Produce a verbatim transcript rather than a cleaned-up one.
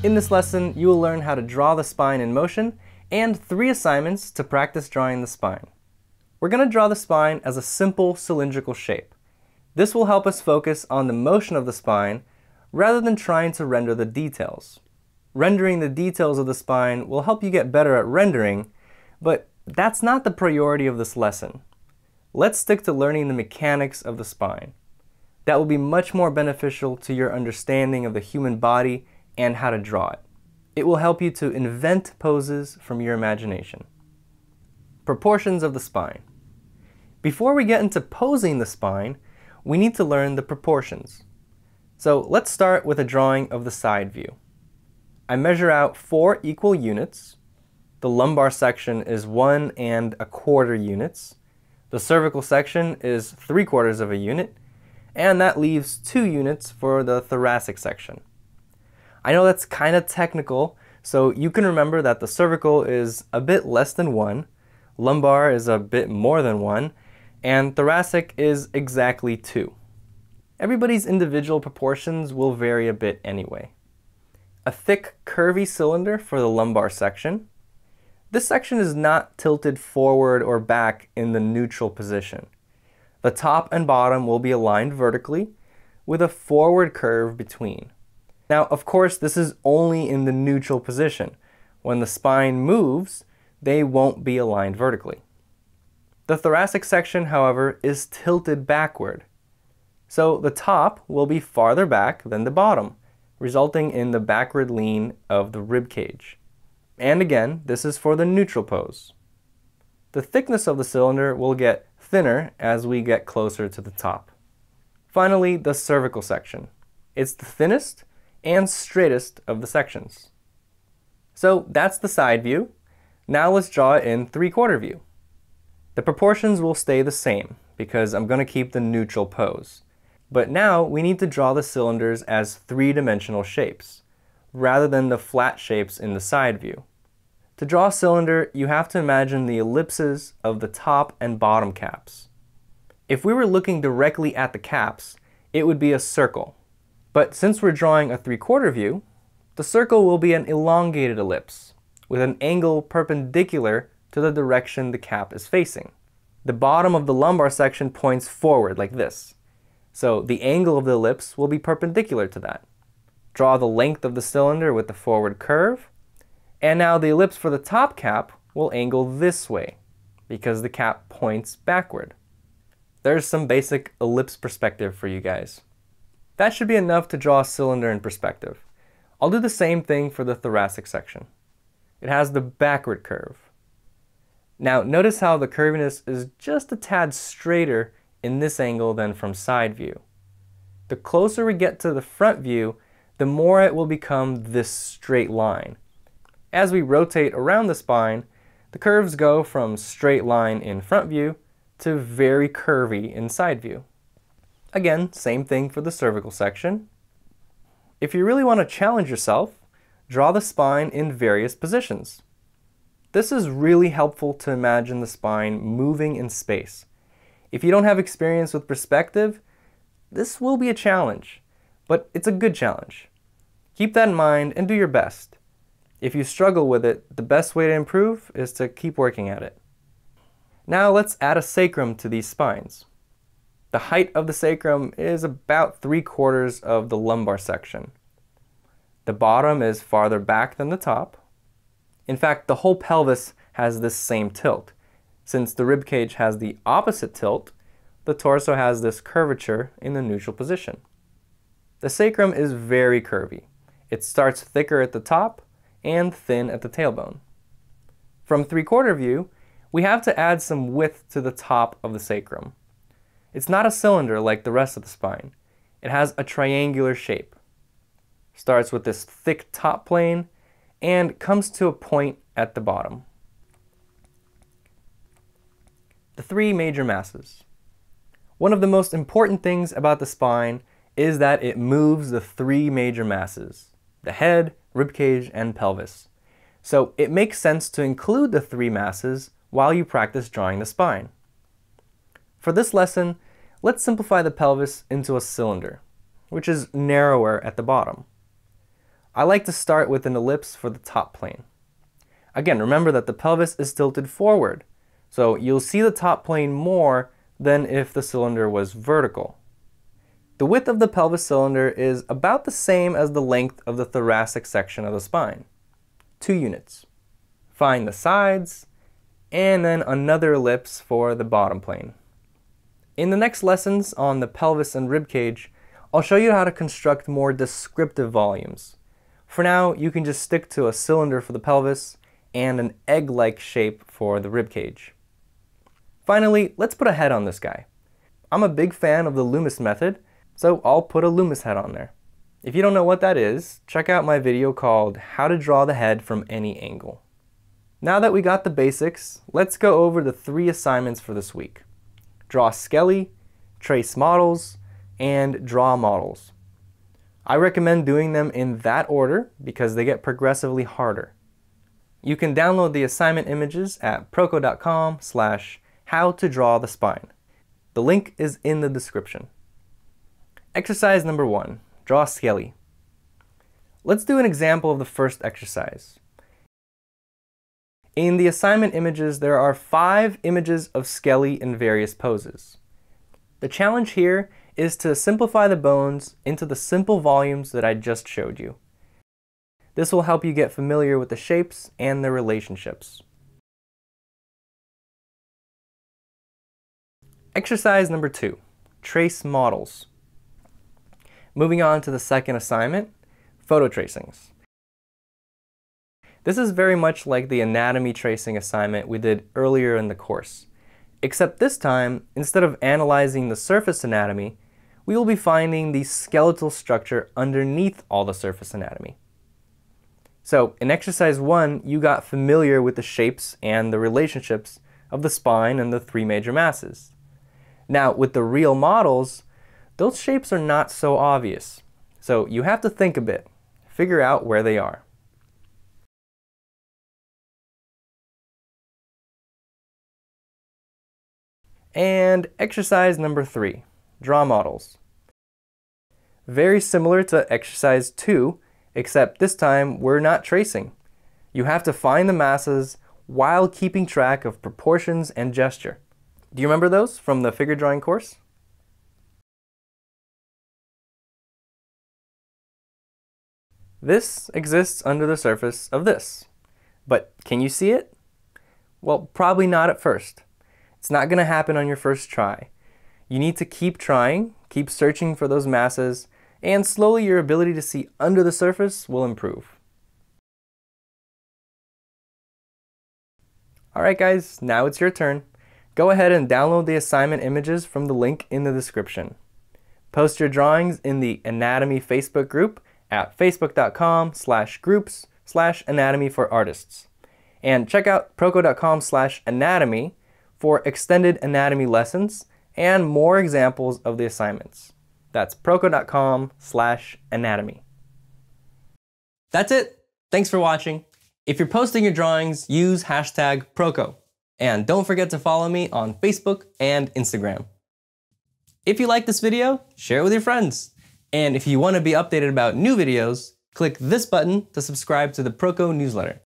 In this lesson, you will learn how to draw the spine in motion and three assignments to practice drawing the spine. We're going to draw the spine as a simple cylindrical shape. This will help us focus on the motion of the spine rather than trying to render the details. Rendering the details of the spine will help you get better at rendering, but that's not the priority of this lesson. Let's stick to learning the mechanics of the spine. That will be much more beneficial to your understanding of the human body and how to draw it. It will help you to invent poses from your imagination. Proportions of the spine. Before we get into posing the spine, we need to learn the proportions. So let's start with a drawing of the side view. I measure out four equal units. The lumbar section is one and a quarter units. The cervical section is three quarters of a unit, and that leaves two units for the thoracic section. I know that's kind of technical, so you can remember that the cervical is a bit less than one, lumbar is a bit more than one, and thoracic is exactly two. Everybody's individual proportions will vary a bit anyway. A thick, curvy cylinder for the lumbar section. This section is not tilted forward or back in the neutral position. The top and bottom will be aligned vertically with a forward curve between. Now, of course, this is only in the neutral position. When the spine moves, they won't be aligned vertically. The thoracic section, however, is tilted backward. So the top will be farther back than the bottom, resulting in the backward lean of the rib cage. And again, this is for the neutral pose. The thickness of the cylinder will get thinner as we get closer to the top. Finally, the cervical section. It's the thinnest and straightest of the sections. So that's the side view. Now let's draw it in three-quarter view. The proportions will stay the same because I'm going to keep the neutral pose. But now we need to draw the cylinders as three-dimensional shapes, rather than the flat shapes in the side view. To draw a cylinder, you have to imagine the ellipses of the top and bottom caps. If we were looking directly at the caps, it would be a circle. But since we're drawing a three-quarter view, the circle will be an elongated ellipse, with an angle perpendicular to the direction the cap is facing. The bottom of the lumbar section points forward like this, so the angle of the ellipse will be perpendicular to that. Draw the length of the cylinder with the forward curve, and now the ellipse for the top cap will angle this way, because the cap points backward. There's some basic ellipse perspective for you guys. That should be enough to draw a cylinder in perspective. I'll do the same thing for the thoracic section. It has the backward curve. Now notice how the curviness is just a tad straighter in this angle than from side view. The closer we get to the front view, the more it will become this straight line. As we rotate around the spine, the curves go from straight line in front view to very curvy in side view. Again, same thing for the cervical section. If you really want to challenge yourself, draw the spine in various positions. This is really helpful to imagine the spine moving in space. If you don't have experience with perspective, this will be a challenge, but it's a good challenge. Keep that in mind and do your best. If you struggle with it, the best way to improve is to keep working at it. Now let's add a sacrum to these spines. The height of the sacrum is about three quarters of the lumbar section. The bottom is farther back than the top. In fact, the whole pelvis has this same tilt. Since the rib cage has the opposite tilt, the torso has this curvature in the neutral position. The sacrum is very curvy. It starts thicker at the top and thin at the tailbone. From three-quarter view, we have to add some width to the top of the sacrum. It's not a cylinder like the rest of the spine. It has a triangular shape. Starts with this thick top plane and comes to a point at the bottom. The three major masses. One of the most important things about the spine is that it moves the three major masses: the head, ribcage, and pelvis. So it makes sense to include the three masses while you practice drawing the spine. For this lesson, let's simplify the pelvis into a cylinder, which is narrower at the bottom. I like to start with an ellipse for the top plane. Again, remember that the pelvis is tilted forward, so you'll see the top plane more than if the cylinder was vertical. The width of the pelvis cylinder is about the same as the length of the thoracic section of the spine, two units. Find the sides, and then another ellipse for the bottom plane. In the next lessons on the pelvis and rib cage, I'll show you how to construct more descriptive volumes. For now, you can just stick to a cylinder for the pelvis and an egg-like shape for the rib cage. Finally, let's put a head on this guy. I'm a big fan of the Loomis method, so I'll put a Loomis head on there. If you don't know what that is, check out my video called How to Draw the Head from Any Angle. Now that we got the basics, let's go over the three assignments for this week. Draw Skelly, trace models, and draw models. I recommend doing them in that order because they get progressively harder. You can download the assignment images at proko dot com slash how to draw the spine. The link is in the description. Exercise number one, draw Skelly. Let's do an example of the first exercise. In the assignment images, there are five images of Skelly in various poses. The challenge here is to simplify the bones into the simple volumes that I just showed you. This will help you get familiar with the shapes and their relationships. Exercise number two, trace models. Moving on to the second assignment, photo tracings. This is very much like the anatomy tracing assignment we did earlier in the course, except this time, instead of analyzing the surface anatomy, we will be finding the skeletal structure underneath all the surface anatomy. So in exercise one, you got familiar with the shapes and the relationships of the spine and the three major masses. Now with the real models, those shapes are not so obvious. So you have to think a bit, figure out where they are. And exercise number three, draw models. Very similar to exercise two, except this time we're not tracing. You have to find the masses while keeping track of proportions and gesture. Do you remember those from the figure drawing course? This exists under the surface of this. But can you see it? Well, probably not at first. It's not going to happen on your first try. You need to keep trying, keep searching for those masses, and slowly your ability to see under the surface will improve. Alright guys, now it's your turn. Go ahead and download the assignment images from the link in the description. Post your drawings in the Anatomy Facebook group at facebook dot com slash groups slash anatomy for artists. And check out proko dot com slash anatomy for extended anatomy lessons and more examples of the assignments. That's proko dot com slash anatomy. That's it. Thanks for watching. If you're posting your drawings, use hashtag Proko. And don't forget to follow me on Facebook and Instagram. If you like this video, share it with your friends. And if you want to be updated about new videos, click this button to subscribe to the Proko newsletter.